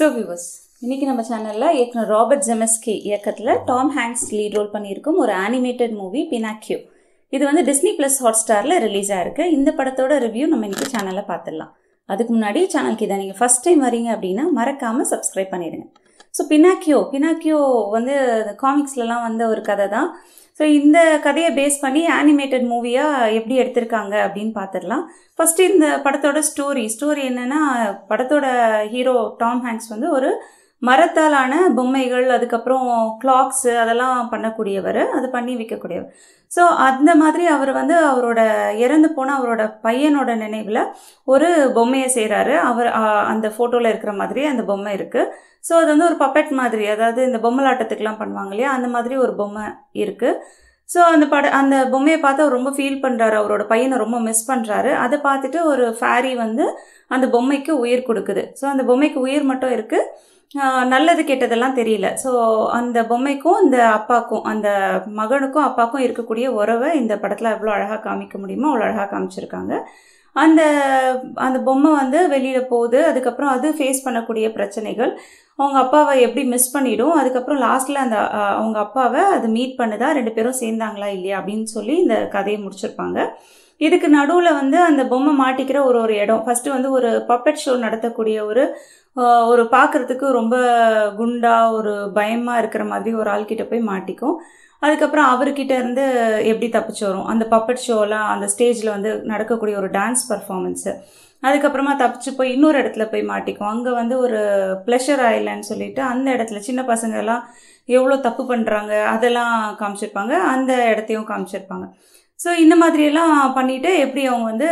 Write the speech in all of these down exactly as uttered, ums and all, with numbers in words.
So viewers, இன்னைக்கு நம்ம சேனல்ல இயக்குனர் ராபர்ட் ஜெமெஸ்கி இயக்கத்துல டாம் ஹாங்க்ஸ் லீட் ரோல் பண்ணியிருக்கும் ஒரு அனிமேட்டட் மூவி பினாக்கியோ. இது வந்து டிஸ்னி பிளஸ் ஹாட்ஸ்டார்ல ரிலீஸ் ஆயிருக்கு. இந்த படத்தோட ரிவ்யூ நம்ம இன்னைக்கு சேனல்ல பார்த்துடலாம். அதுக்கு முன்னாடி சேனலுக்கு இதை நீங்கள் ஃபர்ஸ்ட் டைம் வரீங்க அப்படின்னா மறக்காம சப்ஸ்கிரைப் பண்ணிடுங்க. ஸோ பினாக்கியோ பினாக்கியோ வந்து காமிக்ஸ்லலாம் வந்த ஒரு கதை தான். ஸோ இந்த கதையை பேஸ் பண்ணி அனிமேட்டட் மூவியாக எப்படி எடுத்திருக்காங்க அப்படின்னு பார்த்துடலாம். ஃபஸ்ட்டு இந்த படத்தோட ஸ்டோரி ஸ்டோரி என்னென்னா, படத்தோட ஹீரோ டாம் ஹாங்க்ஸ் வந்து ஒரு மரத்தாலான பொம்மைகள், அதுக்கப்புறம் கிளாக்ஸு அதெல்லாம் பண்ணக்கூடியவர், அது பண்ணி விற்கக்கூடியவர். ஸோ அந்த மாதிரி அவர் வந்து அவரோட இறந்து போன அவரோட பையனோட நினைவில் ஒரு பொம்மையை செய்கிறாரு. அவர் அந்த ஃபோட்டோவில் இருக்கிற மாதிரி அந்த பொம்மை இருக்குது. ஸோ அது வந்து ஒரு பப்பெட் மாதிரி, அதாவது இந்த பொம்மலாட்டத்துக்கெலாம் பண்ணுவாங்க இல்லையா, அந்த மாதிரி ஒரு பொம்மை இருக்குது. ஸோ அந்த பட அந்த பொம்மையை பார்த்து அவர் ரொம்ப ஃபீல் பண்ணுறாரு, அவரோட பையனை ரொம்ப மிஸ் பண்ணுறாரு. அதை பார்த்துட்டு ஒரு ஃபேரி வந்து அந்த பொம்மைக்கு உயிர் கொடுக்குது. ஸோ அந்த பொம்மைக்கு உயிர் மட்டும் இருக்குது, நல்லது கெட்டதெல்லாம் தெரியல. ஸோ அந்த பொம்மைக்கும் இந்த அப்பாவுக்கும், அந்த மகனுக்கும் அப்பாவுக்கும் இருக்கக்கூடிய உறவை இந்த படத்தில் எவ்வளோ அழகாக காமிக்க முடியுமோ அவ்வளோ அழகாக காமிச்சிருக்காங்க. அந்த அந்த பொம்மை வந்து வெளியில் போகுது, அதுக்கப்புறம் அது ஃபேஸ் பண்ணக்கூடிய பிரச்சனைகள், அவங்க அப்பாவை எப்படி மிஸ் பண்ணிடும், அதுக்கப்புறம் லாஸ்ட்டில் அந்த அவங்க அப்பாவை அது மீட் பண்ணுதா, ரெண்டு பேரும் சேர்ந்தாங்களா இல்லையா அப்படின்னு சொல்லி இந்த கதையை முடிச்சிருப்பாங்க. இதுக்கு நடுவில் வந்து அந்த பொம்மை மாட்டிக்கிற ஒரு ஒரு இடம், ஃபஸ்ட்டு வந்து ஒரு பப்பெட் ஷோ நடத்தக்கூடிய ஒரு ஒரு பார்க்குறதுக்கு ரொம்ப குண்டா ஒரு பயமாக இருக்கிற மாதிரி ஒரு ஆள்கிட்ட போய் மாட்டிக்கும். அதுக்கப்புறம் அவர்கிட்ட இருந்து எப்படி தப்பிச்சு வரும், அந்த பப்பட் ஷோலாம் அந்த ஸ்டேஜில் வந்து நடக்கக்கூடிய ஒரு டான்ஸ் பர்ஃபார்மன்ஸு. அதுக்கப்புறமா தப்பிச்சு போய் இன்னொரு இடத்துல போய் மாட்டிக்கும். அங்கே வந்து ஒரு ப்ளஷர் ஐலண்ட் சொல்லிட்டு அந்த இடத்துல சின்ன பசங்கள்லாம் எவ்வளோ தப்பு பண்ணுறாங்க அதெல்லாம் காமிச்சிருப்பாங்க, அந்த இடத்தையும் காமிச்சிருப்பாங்க. ஸோ இந்த மாதிரியெல்லாம் பண்ணிவிட்டு எப்படி அவங்க வந்து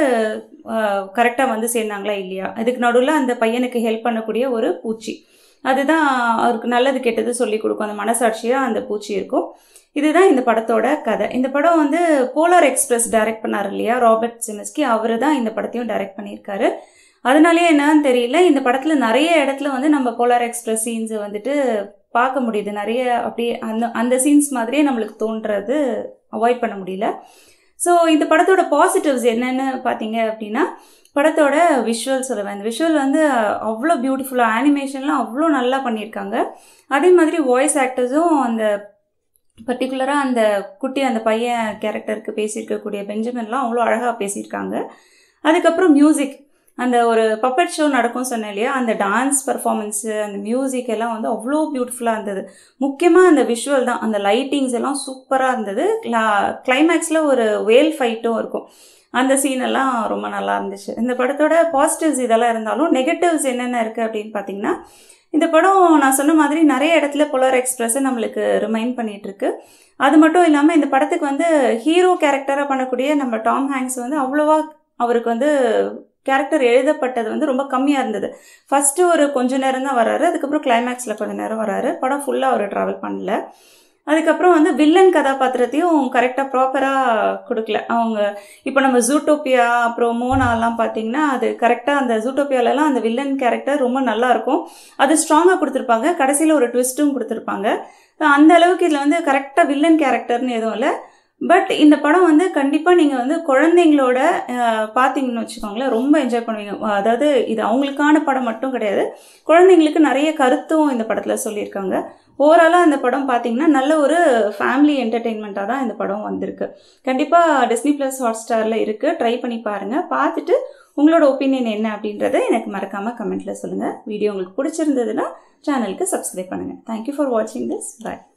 கரெக்டாக வந்து சேர்ந்தாங்களா இல்லையா. அதுக்கு நடுவில் அந்த பையனுக்கு ஹெல்ப் பண்ணக்கூடிய ஒரு பூச்சி, அதுதான் அவருக்கு நல்லது கெட்டது சொல்லி கொடுக்கும், அந்த மனசாட்சியாக அந்த பூச்சி இருக்கும். இதுதான் இந்த படத்தோட கதை. இந்த படம் வந்து போலார் எக்ஸ்பிரஸ் டைரக்ட் பண்ணார் இல்லையா ராபர்ட் ஜெமெஸ்கி, அவர் தான் இந்த படத்தையும் டைரக்ட் பண்ணியிருக்காரு. அதனாலேயே என்னன்னு தெரியல, இந்த படத்தில் நிறைய இடத்துல வந்து நம்ம போலார் எக்ஸ்பிரஸ் சீன்ஸை வந்துட்டு பார்க்க முடியுது. நிறைய அப்படியே அந்த அந்த சீன்ஸ் மாதிரியே நம்மளுக்கு தோன்றது அவாய்ட் பண்ண முடியல. ஸோ இந்த படத்தோட பாசிட்டிவ்ஸ் என்னென்னு பார்த்தீங்க அப்படின்னா, படத்தோட விஷுவல் சொல்லுவேன். இந்த விஷுவல் வந்து அவ்வளோ பியூட்டிஃபுல்லாக, அனிமேஷன்லாம் அவ்வளோ நல்லா பண்ணியிருக்காங்க. அதே மாதிரி வாய்ஸ் ஆக்டர்ஸும் அந்த பர்டிகுலராக அந்த குட்டி அந்த பையன் கேரக்டருக்கு பேசியிருக்கக்கூடிய பெஞ்சமின்லாம் அவ்வளோ அழகாக பேசியிருக்காங்க. அதுக்கப்புறம் மியூசிக், அந்த ஒரு பப்பட் ஷோ நடக்கும் சொன்னேன் இல்லையா, அந்த டான்ஸ் பர்ஃபார்மன்ஸு, அந்த மியூசிக் எல்லாம் வந்து அவ்வளோ பியூட்டிஃபுல்லாக இருந்தது. முக்கியமாக அந்த விஷுவல் தான், அந்த லைட்டிங்ஸ் எல்லாம் சூப்பராக இருந்தது. கிளா கிளைமேக்ஸில் ஒரு வேல் ஃபைட்டும் இருக்கும், அந்த சீனெல்லாம் ரொம்ப நல்லா இருந்துச்சு. இந்த படத்தோட பாசிட்டிவ்ஸ் இதெல்லாம் இருந்தாலும் நெகட்டிவ்ஸ் என்னென்ன இருக்குது அப்படின்னு பார்த்தீங்கன்னா, இந்த படம் நான் சொன்ன மாதிரி நிறைய இடத்துல போலார் எக்ஸ்பிரஸை நம்மளுக்கு ரிமைண்ட் பண்ணிகிட்ருக்கு. அது மட்டும் இல்லாமல் இந்த படத்துக்கு வந்து ஹீரோ கேரக்டராக பண்ணக்கூடிய நம்ம டாம் ஹாங்க்ஸ் வந்து அவ்வளோவா அவருக்கு வந்து கேரக்டர் எழுதப்பட்டது வந்து ரொம்ப கம்மியாக இருந்தது. ஃபஸ்ட்டு ஒரு கொஞ்சம் நேரம் தான் வராரு, அதுக்கப்புறம் கிளைமேக்ஸில் கொஞ்சம் நேரம் வராரு, படம் ஃபுல்லாக அவர் ட்ராவல் பண்ணல. அதுக்கப்புறம் வந்து வில்லன் கதாபாத்திரத்தையும் கரெக்டாக ப்ராப்பராக கொடுக்கல அவங்க. இப்போ நம்ம ஜூட்டோப்பியா அப்புறம் மோனாலாம் பார்த்தீங்கன்னா, அது கரெக்டாக அந்த ஜூட்டோப்பியாலலாம் அந்த வில்லன் கேரக்டர் ரொம்ப நல்லாயிருக்கும், அது ஸ்ட்ராங்காக கொடுத்துருப்பாங்க, கடைசியில் ஒரு ட்விஸ்ட்டும் கொடுத்துருப்பாங்க. அந்த அளவுக்கு இதில் வந்து கரெக்டாக வில்லன் கேரக்டர்னு எதுவும் இல்லை. பட் இந்த படம் வந்து கண்டிப்பாக நீங்கள் வந்து குழந்தைங்களோட பார்த்தீங்கன்னு வச்சுக்கோங்களேன், ரொம்ப என்ஜாய் பண்ணுவீங்க. அதாவது இது அவங்களுக்கான படம் மட்டும் கிடையாது, குழந்தைங்களுக்கு நிறைய கருத்தும் இந்த படத்தில் சொல்லியிருக்காங்க. ஓவராலாக இந்த படம் பார்த்தீங்கன்னா நல்ல ஒரு ஃபேமிலி என்டர்டெயின்மெண்ட்டாக தான் இந்த படம் வந்திருக்கு. கண்டிப்பாக டிஸ்னி ப்ளஸ் ஹாட்ஸ்டாரில் இருக்குது, ட்ரை பண்ணி பாருங்கள். பார்த்துட்டு உங்களோட ஒப்பீனியன் என்ன அப்படின்றத எனக்கு மறக்காமல் கமெண்ட்டில் சொல்லுங்கள். வீடியோ உங்களுக்கு பிடிச்சிருந்ததுன்னா சேனலுக்கு சப்ஸ்கிரைப் பண்ணுங்கள். தேங்க்யூ ஃபார் வாட்சிங் திஸ். பாய்.